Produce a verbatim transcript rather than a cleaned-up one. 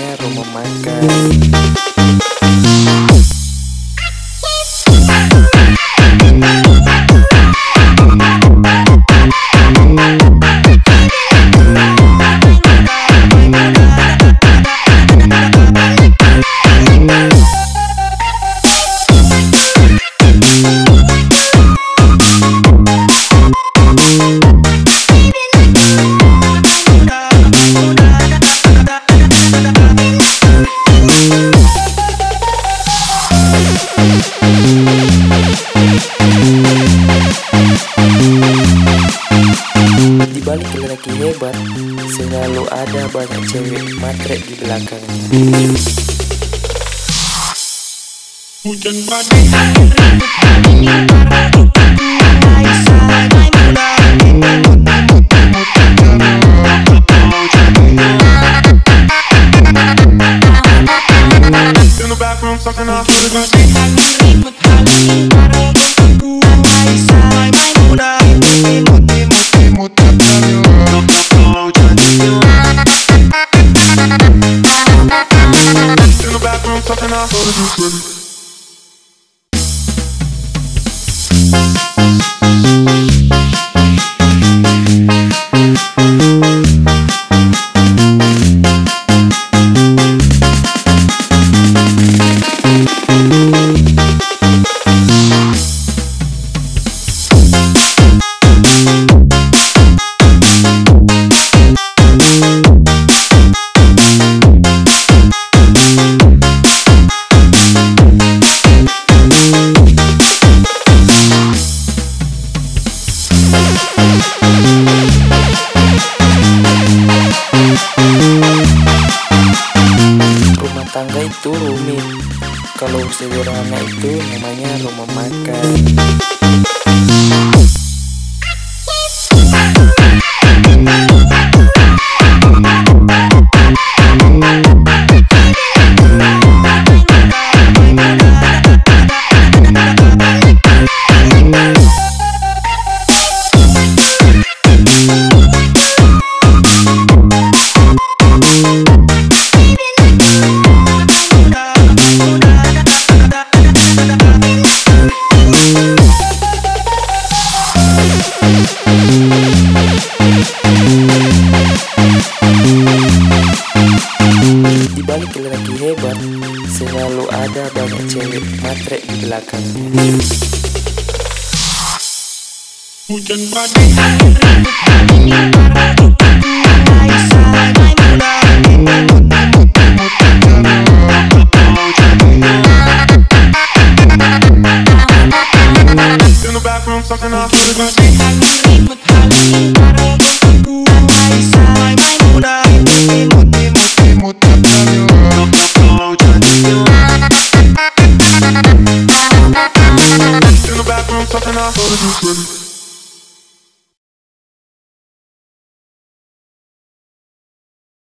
namanya rumah makan. Di balik lelaki hebat, selalu ada banyak cewek matre di belakangnya. Hujan badai in the bathroom, sucking off to the body. Talking off all the juice. Rumah tangga itu rumit, kalau sederhana itu namanya rumah makan. Di balik lelaki hebat, selalu ada banyak cewek matre di belakangnya. Hujan badai in the bathroom, sucking off to the body. In the bathroom, talking off all the juice.